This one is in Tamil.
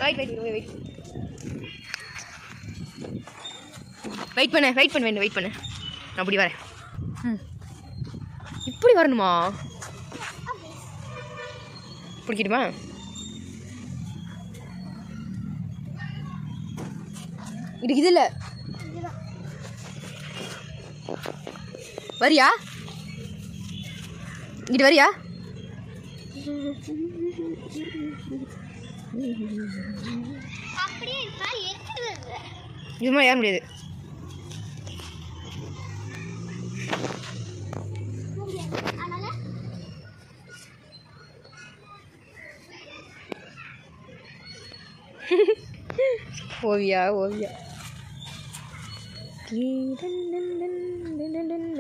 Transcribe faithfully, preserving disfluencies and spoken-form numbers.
வெயிட் வெயிட் வெயிட் வெயிட் பண்ண வெயிட் பண்ண வேணும் வெயிட் பண்ண நான் அப்படி வரேன். ம் இப்படி வரணுமா? பிடிக்கிட்டுமா? இது இது இல்லை வரியா? இங்கிட்டு வரியா? இதுமா ஏற முடியாது. ஓவியா ஓவியா